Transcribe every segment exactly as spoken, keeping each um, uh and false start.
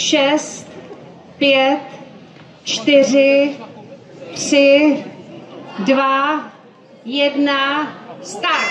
šest, pět, čtyři, tři, dva, jedna, start.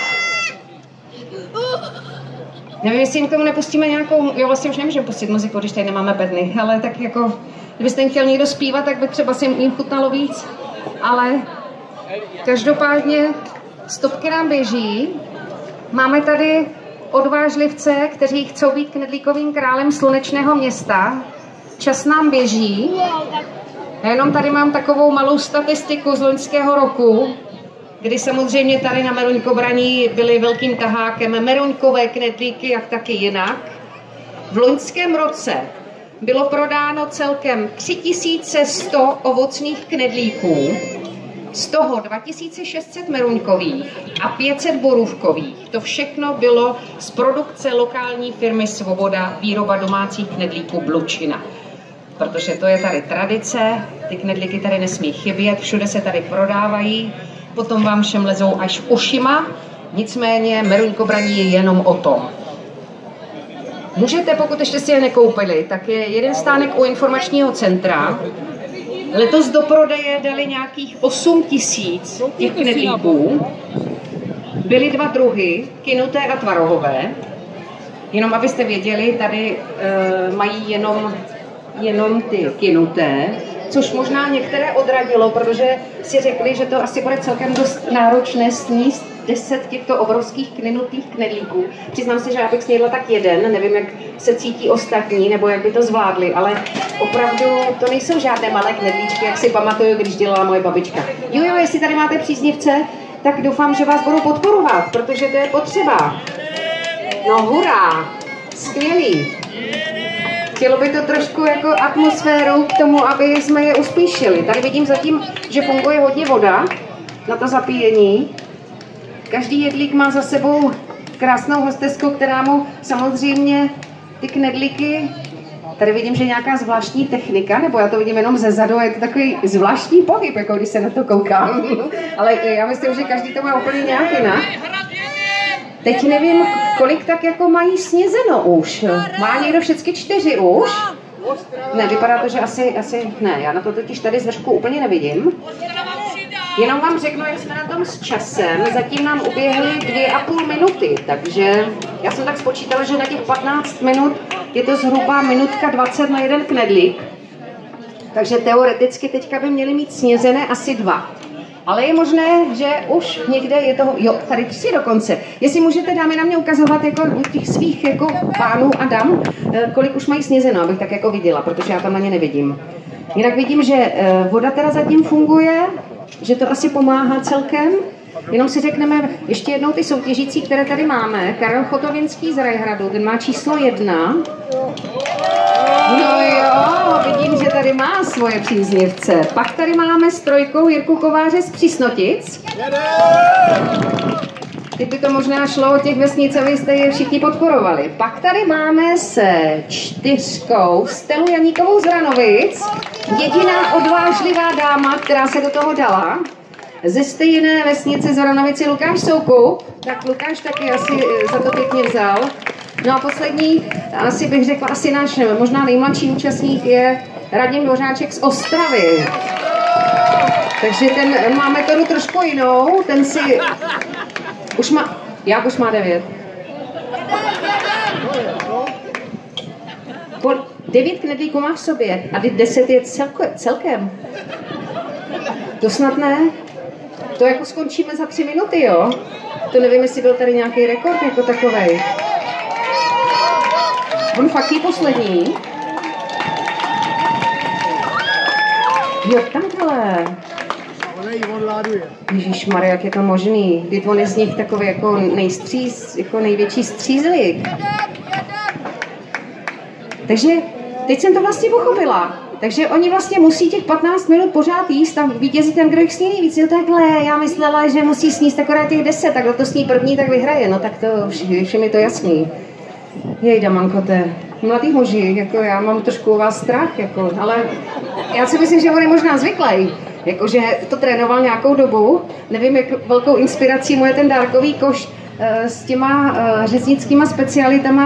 Nevím, jestli jim k tomu nepustíme nějakou, jo, vlastně už nemůžeme pustit muziku, když tady nemáme bedny, ale tak jako, kdybyste jim chtěl někdo zpívat, tak by třeba si jim chutnalo víc, ale každopádně stopky nám běží. Máme tady odvážlivce, kteří chcou být knedlíkovým králem slunečného města. Čas nám běží. Já jenom tady mám takovou malou statistiku z loňského roku, kdy samozřejmě tady na Meruňkobraní byly velkým tahákem meruňkové knedlíky, jak taky jinak. V loňském roce bylo prodáno celkem tři tisíce sto ovocných knedlíků, z toho dva tisíce šest set meruňkových a pět set borůvkových. To všechno bylo z produkce lokální firmy Svoboda, výroba domácích knedlíků Blučina. Protože to je tady tradice, ty knedlíky tady nesmí chybět, všude se tady prodávají, potom vám všem lezou až ušima, nicméně Meruňkobraní je jenom o tom. Můžete, pokud ještě si je nekoupili, tak je jeden stánek u informačního centra. Letos do prodeje dali nějakých osm tisíc těch knedlíků. Byly dva druhy, kynuté a tvarohové. Jenom abyste věděli, tady e, mají jenom, jenom ty kynuté, což možná některé odradilo, protože si řekli, že to asi bude celkem dost náročné sníst deset těchto obrovských kynutých knedlíků. Přiznám se, že já bych snědla tak jeden, nevím, jak se cítí ostatní, nebo jak by to zvládli, ale opravdu to nejsou žádné malé knedlíčky, jak si pamatuju, když dělala moje babička. Jo, jo, jestli tady máte příznivce, tak doufám, že vás budou podporovat, protože to je potřeba. No hurá, skvělý. Chtělo by to trošku jako atmosféru k tomu, aby jsme je uspíšili. Tady vidím zatím, že funguje hodně voda na to zapíjení. Každý jedlík má za sebou krásnou hostesku, která mu samozřejmě ty knedlíky, tady vidím, že nějaká zvláštní technika, nebo já to vidím jenom ze zadu, je to takový zvláštní pohyb, jako když se na to koukám. Ale já myslím, že každý to má úplně nějak jinak. Teď nevím, kolik tak jako mají snězeno už. Má někdo všechny čtyři už? Ne, vypadá to, že asi, asi ne, já na to totiž tady z vršku úplně nevidím. Jenom vám řeknu, jak jsme na tom s časem. Zatím nám uběhly dvě a půl minuty, takže já jsem tak spočítala, že na těch patnáct minut je to zhruba minutka dvacet na jeden knedlík. Takže teoreticky teďka by měli mít snězené asi dva. Ale je možné, že už někde je toho, jo, tady tři dokonce. Jestli můžete, dámy, na mě ukazovat jako těch svých jako pánů a dam, kolik už mají snězeno, abych tak jako viděla, protože já tam na ně nevidím. Jinak vidím, že voda teda zatím funguje, že to asi pomáhá celkem. Jenom si řekneme ještě jednou ty soutěžící, které tady máme. Karel Chotovinský z Rajhradu, ten má číslo jedna. No jo, vidím, že tady má svoje příznivce. Pak tady máme s trojkou Jirku Kováře z Přísnotic. Teď by to možná šlo od těch vesnic, abyste je všichni podporovali. Pak tady máme se čtyřkou Stelu Janíkovou z Ranovic. Jediná odvážlivá dáma, která se do toho dala. Ze stejné vesnice z Ranovici Lukáš Soukup. Tak Lukáš taky asi za to pěkně vzal. No a poslední, asi bych řekla, asi náš možná nejmladší účastník je Radim Dvořáček z Ostravy. Takže ten má metodu trošku jinou, ten si už má, jak už má devět? Po devět knedlíků má v sobě a deset je celko, celkem. To snad ne? To jako skončíme za tři minuty, jo? To nevím, jestli byl tady nějaký rekord jako takovej. On fakt je poslední. Jo, tamhle. Ježišmarja, jak je to možný. Když on je z nich takový jako nejstříz, jako největší střízlík. Takže teď jsem to vlastně pochopila. Takže oni vlastně musí těch patnáct minut pořád jíst a vítězí ten, kdo jich sní nejvíc. Jo, takhle, já myslela, že musí sníst akorát těch deset, tak kdo to sní první, tak vyhraje. No tak to, všem je to jasný. Jejda, mankote, mladý muži, jako já mám trošku u vás strach, jako, ale já si myslím, že on je možná zvyklý, jakože to trénoval nějakou dobu, nevím, jak velkou inspirací mu je ten dárkový koš uh, s těma uh, řeznickýma specialitama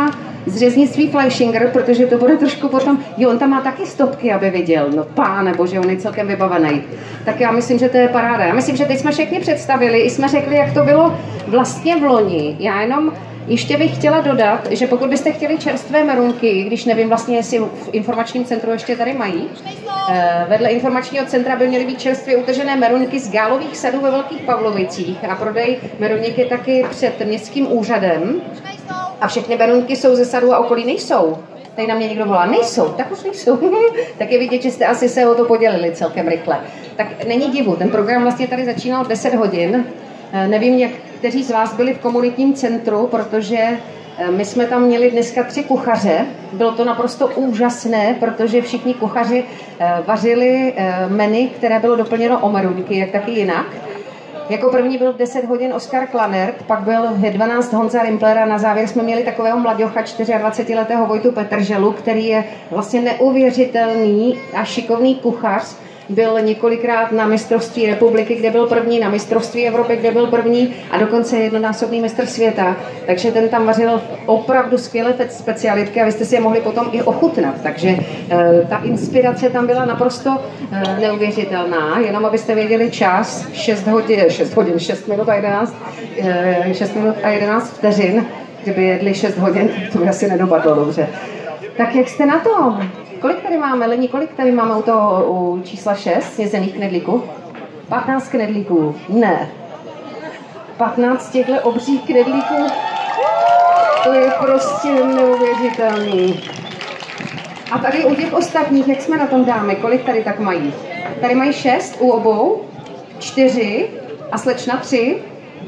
z řeznictví Fleischinger, protože to bude trošku potom, jo, on tam má taky stopky, aby viděl, no páne bože, on je celkem vybavený. Tak já myslím, že to je paráda. Já myslím, že teď jsme všechny představili, i jsme řekli, jak to bylo vlastně v loni. Já jenom ještě bych chtěla dodat, že pokud byste chtěli čerstvé merunky, když nevím vlastně, jestli v informačním centru ještě tady mají, vedle informačního centra by měly být čerstvě utržené merunky z gálových sadů ve Velkých Pavlovicích a prodej meruněk je taky před městským úřadem a všechny merunky jsou ze sadu a okolí nejsou. Tady na mě někdo volá, nejsou, tak už nejsou. Tak je vidět, že jste asi se o to podělili celkem rychle. Tak není divu, ten program vlastně tady začínal v deset hodin. Nevím, jak kteří z vás byli v komunitním centru, protože my jsme tam měli dneska tři kuchaře. Bylo to naprosto úžasné, protože všichni kuchaři vařili menu, které bylo doplněno o merunky, jak taky jinak. Jako první byl v deset hodin Oskar Klanert, pak byl v dvanáct Honza Rimpler a na závěr jsme měli takového mladěcha dvacetičtyřletého Vojtu Petrželu, který je vlastně neuvěřitelný a šikovný kuchař. Byl několikrát na mistrovství republiky, kde byl první, na mistrovství Evropy, kde byl první a dokonce jednonásobný mistr světa. Takže ten tam vařil opravdu skvělé specialitky a vy jste si je mohli potom i ochutnat. Takže e, ta inspirace tam byla naprosto e, neuvěřitelná. Jenom abyste věděli čas, šest hodin, šest hodin, šest minut a jedenáct, e, šest minut a jedenáct vteřin. Kdyby jedli šest hodin, to by asi nedopadlo dobře. Tak jak jste na tom? Kolik tady máme, Lení, kolik tady máme u toho u čísla šest snězených knedlíků? patnáct knedlíků. Ne. patnáct těchto obřích knedlíků. To je prostě neuvěřitelný. A tady u těch ostatních, jak jsme na tom dáme, kolik tady tak mají? Tady mají šest u obou, čtyři a slečna tři.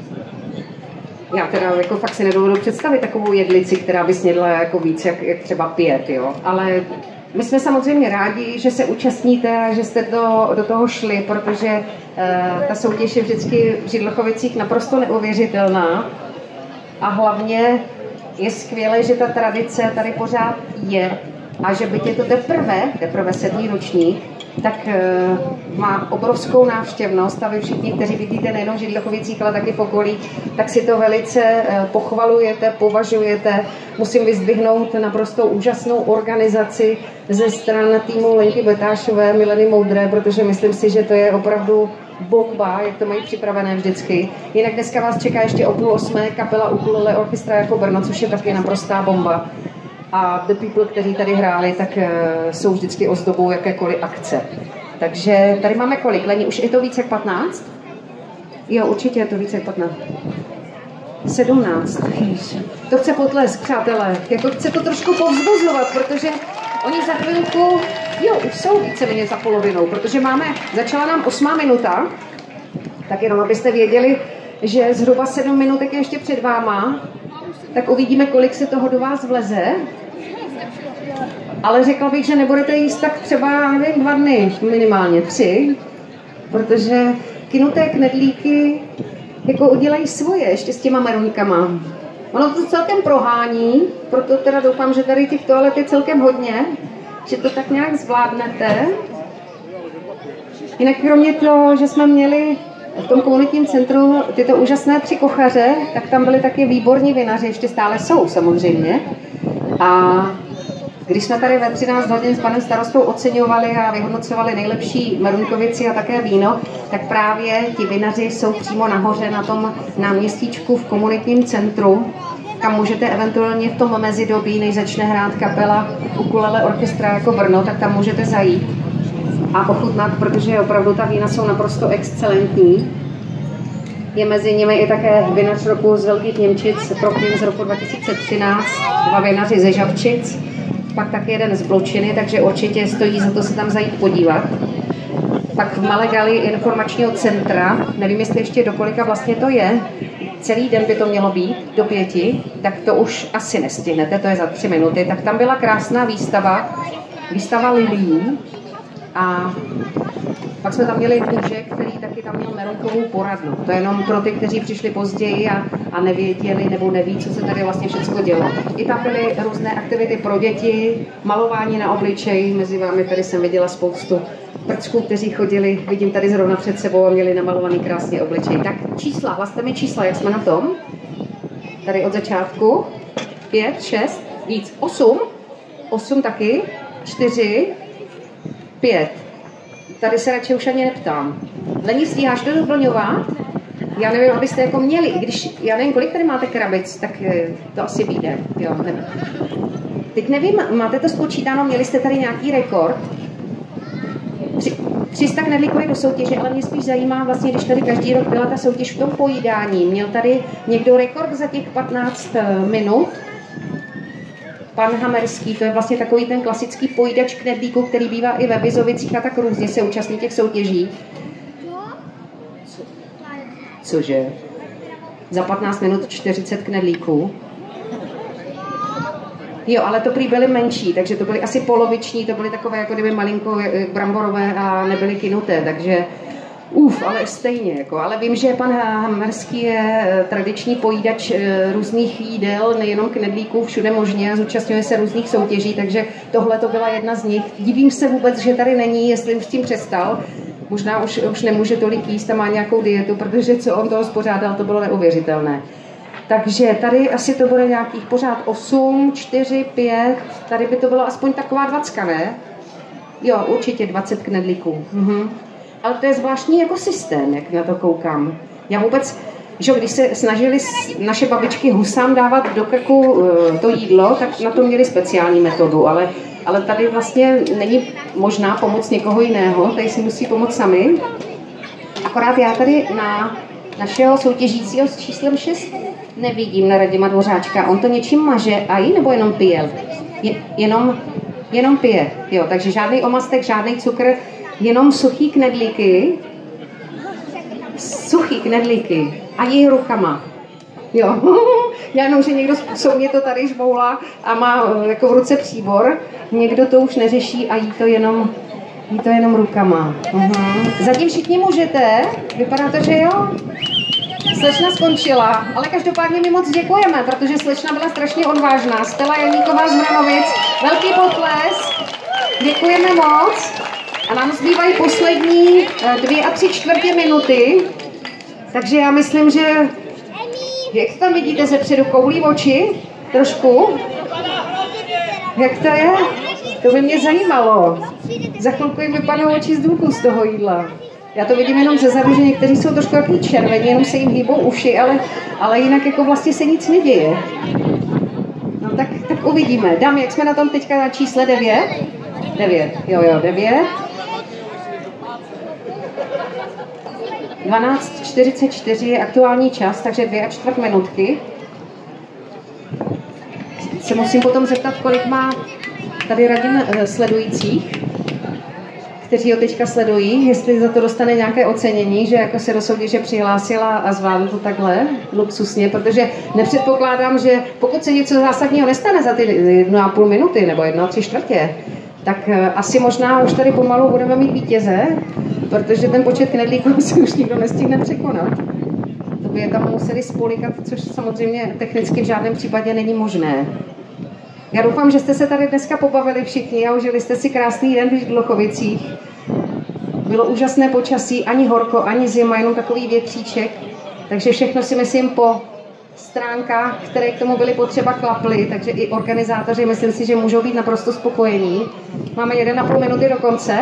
Já teda jako fakt si nedovedu představit takovou jedlici, která by snědla jako víc, jak, jak třeba pět, jo. Ale my jsme samozřejmě rádi, že se účastníte a že jste do, do toho šli, protože uh, ta soutěž je vždycky v Židlochovicích naprosto neuvěřitelná. A hlavně je skvělé, že ta tradice tady pořád je a že byť je to teprve, teprve sedmý ročník, tak uh, má obrovskou návštěvnost a vy všichni, kteří vidíte nejenom v Židlochovicích, ale taky v okolí, tak si to velice uh, pochvalujete, považujete. Musím vyzdvihnout naprosto úžasnou organizaci ze stran týmu Lenky Betášové, Mileny Moudré, protože myslím si, že to je opravdu bomba, jak to mají připravené vždycky. Jinak dneska vás čeká ještě o půl osmé kapela Ukulele Orchestra jako Brno, což je taky naprostá bomba. A The People, kteří tady hráli, tak uh, jsou vždycky ozdobou jakékoliv akce. Takže tady máme kolik? Lení, už je to více jak patnáct? Jo, určitě je to více jak patnáct. sedmnáct. To chce potlesk, přátelé. Jako chce to trošku povzbuzovat, protože oni za chvilku, jo, už jsou víceméně za polovinou, protože máme, začala nám osmá minuta, tak jenom abyste věděli, že zhruba sedm minutek je ještě před váma, tak uvidíme, kolik se toho do vás vleze. Ale řekla bych, že nebudete jíst tak třeba, nevím, dva dny, minimálně tři, protože kynuté knedlíky jako udělají svoje, ještě s těma meruňkama. Ono to celkem prohání, proto teda doufám, že tady těch toalet je celkem hodně, že to tak nějak zvládnete. Jinak kromě toho, že jsme měli v tom komunitním centru tyto úžasné tři kuchaře, tak tam byli taky výborní vinaři, ještě stále jsou samozřejmě. A když jsme tady ve třináct hodin s panem starostou oceňovali a vyhodnocovali nejlepší merunkovici a také víno, tak právě ti vinaři jsou přímo nahoře na tom náměstíčku v komunitním centru, kam můžete eventuálně v tom mezidobí, než začne hrát kapela Ukulele Orchestra jako Brno, tak tam můžete zajít a ochutnat, protože opravdu ta vína jsou naprosto excelentní. Je mezi nimi i také vinař roku z Velkých Němčic, Proklin z roku dva tisíce třináct, dva vinaři ze Žabčic, pak taky jeden z Bločiny, takže určitě stojí za to se tam zajít podívat. Pak v Malé gali informačního centra, nevím, jestli ještě do kolika vlastně to je, celý den by to mělo být, do pěti, tak to už asi nestihnete, to je za tři minuty. Tak tam byla krásná výstava, výstava lilií a pak jsme tam měli muže, který taky tam měl merunkovou poradnu. To je jenom pro ty, kteří přišli později a, a nevěděli nebo neví, co se tady vlastně všechno dělo. I tam byly různé aktivity pro děti, malování na obličeji, mezi vámi tady jsem viděla spoustu prcků, kteří chodili, vidím tady zrovna před sebou a měli namalovaný krásně obličej. Tak čísla, hlaste mi čísla, jak jsme na tom? Tady od začátku. Pět, šest, Víc. Osm. Osm taky. Čtyři. Pět. Tady se radši už ani neptám. Leni, stíháš to doplňovat? Já nevím, abyste jako měli, i když, já nevím, kolik tady máte krabic, tak to asi vyjde. Jo, nevím. Teď nevím, máte to spočítáno, měli jste tady nějaký rekord? tři sta knedlíků je do soutěže, ale mě spíš zajímá vlastně, když tady každý rok byla ta soutěž v tom pojídání. Měl tady někdo rekord za těch patnáct minut? Pan Hamerský, to je vlastně takový ten klasický pojídač knedlíků, který bývá i ve Vizovicích a tak různě se účastní těch soutěží. Co? Cože? Za patnáct minut čtyřicet knedlíků? Jo, ale to prý byly menší, takže to byly asi poloviční, to byly takové jako kdyby malinko bramborové a nebyly kynuté, takže uf, ale stejně, jako, ale vím, že pan Hamerský je tradiční pojídač různých jídel, nejenom knedlíků, všude možně, zúčastňuje se různých soutěží, takže tohle to byla jedna z nich. Divím se vůbec, že tady není, jestli už s tím přestal, možná už, už nemůže tolik jíst a má nějakou dietu, protože co on toho spořádal, to bylo neuvěřitelné. Takže tady asi to bude nějakých pořád osm, čtyři, pět, tady by to bylo aspoň taková dvacka, ne? Jo, určitě dvacet knedlíků. Mhm. Ale to je zvláštní jako systém, jak na to koukám. Já vůbec, že když se snažili naše babičky husám dávat do krku to jídlo, tak na to měli speciální metodu, ale, ale tady vlastně není možná pomoc někoho jiného, tady si musí pomoct sami. Akorát já tady na našeho soutěžícího s číslem šest nevidím na Radima Dvořáčka. On to něčím maže, aj nebo jenom pije? Je, jenom, jenom pije, jo, takže žádný omastek, žádný cukr, jenom suchý knedlíky, suchý knedlíky a jí rukama. Jo, já jenom, že někdo způsobně to tady žboulá a má jako v ruce příbor, někdo to už neřeší a jí to jenom, jí to jenom rukama. Uhum. Zatím všichni můžete, vypadá to, že jo? Slečna skončila, ale každopádně mi moc děkujeme, protože slečna byla strašně odvážná. Stella Janíková z Hranovic, velký potlesk, děkujeme moc. A nám zbývají poslední dvě a tři čtvrtě minuty, takže já myslím, že, jak to tam vidíte ze předu, koulí oči, trošku. Jak to je? To by mě zajímalo. Za chvilku jim vypadnou oči z důlku z toho jídla. Já to vidím jenom ze zadu, že někteří jsou trošku takový červení, jenom se jim hýbou uši, ale, ale jinak jako vlastně se nic neděje. No tak, tak uvidíme. Dámy, jak jsme na tom teďka na čísle devět? devět, jo jo, devět. dvanáct čtyřicet čtyři je aktuální čas, takže dvě a čtvrt minutky. Se musím potom zeptat, kolik má tady Radim sledujících, kteří ho teďka sledují, jestli za to dostane nějaké ocenění, že jako se do soutěže přihlásila a zvládl to takhle luxusně, protože nepředpokládám, že pokud se něco zásadního nestane za ty jednu a půl minuty nebo jedno a tři čtvrtě, tak asi možná už tady pomalu budeme mít vítěze, protože ten počet knedlíků si už nikdo nestihne překonat. To by je tam museli spolikat, což samozřejmě technicky v žádném případě není možné. Já doufám, že jste se tady dneska pobavili všichni a užili jste si krásný den v Dlochovicích. Bylo úžasné počasí, ani horko, ani zima, jenom takový větříček. Takže všechno si myslím po stránkách, které k tomu byly potřeba, klaply, takže i organizátoři myslím si, že můžou být naprosto spokojení. Máme jeden a půl minuty do konce.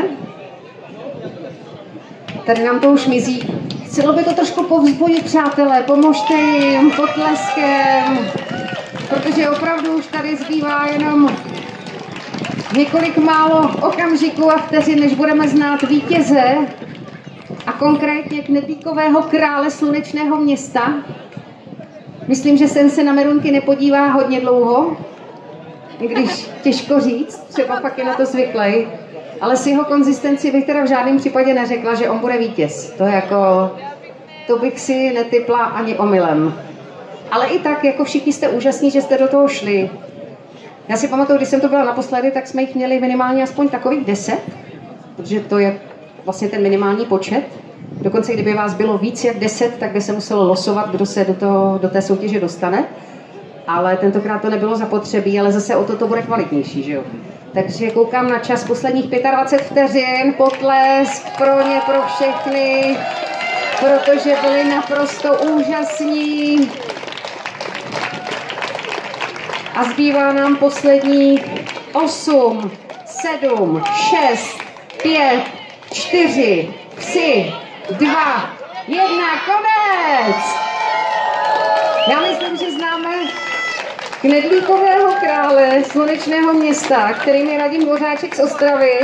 Tady nám to už mizí. Chtělo by to trošku povzbudit, přátelé, pomožte jim potleskem, protože opravdu už tady zbývá jenom několik málo okamžiků a vteřin, než budeme znát vítěze a konkrétně knedlíkového krále slunečného města. Myslím, že sen se na merunky nepodívá hodně dlouho, i když těžko říct, třeba pak je na to zvyklý, ale s jeho konzistencí bych teda v žádném případě neřekla, že on bude vítěz. To jako, to bych si netypla ani omylem. Ale i tak, jako všichni jste úžasní, že jste do toho šli. Já si pamatuju, když jsem to byla naposledy, tak jsme jich měli minimálně aspoň takových deset, protože to je vlastně ten minimální počet. Dokonce, kdyby vás bylo víc jak deset, tak by se muselo losovat, kdo se do, toho, do té soutěže dostane. Ale tentokrát to nebylo zapotřebí, ale zase o to to bude kvalitnější, že jo? Takže koukám na čas posledních dvacet pět vteřin, potlesk pro ně, pro všechny, protože byli naprosto úžasní. A zbývá nám poslední osm, sedm, šest, pět, čtyři, tři, dva, jedna, konec! Já myslím, že známe knedlíkového krále slunečného města, kterým je Radim z Ostravy.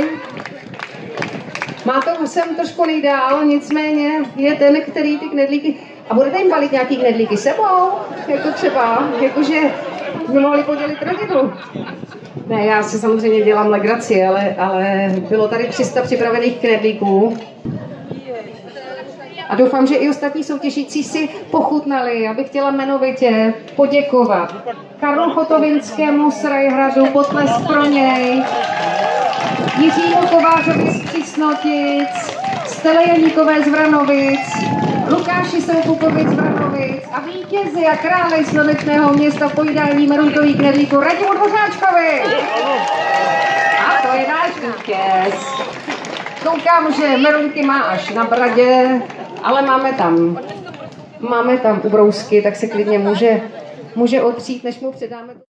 Má to sem trošku nejdál, nicméně je ten, který ty knedlíky... A budete jim balit nějaký knedlíky sebou? Jako třeba, jakože jsme mohli podělit rodinu. Ne, já si samozřejmě dělám legraci, ale, ale bylo tady tři sta připravených knedlíků. A doufám, že i ostatní soutěžící si pochutnali. Já bych chtěla jmenovitě poděkovat Karlu Chotovinskému z Rajhradu, potlesk pro něj, Jiřímu Kovářovi z Přísnotic, Stele Janíkové z Vranovic, Lukáši Soukupovi z Vranovic a vítězi a králi slunečného města v pojídání merunkových knedlíků Radimu Dvořáčkovi. A to je náš vítěz. Koukám, že merunky má až na bradě, ale máme tam, máme tam ubrousky, tak se klidně může, může otřít, než mu předáme.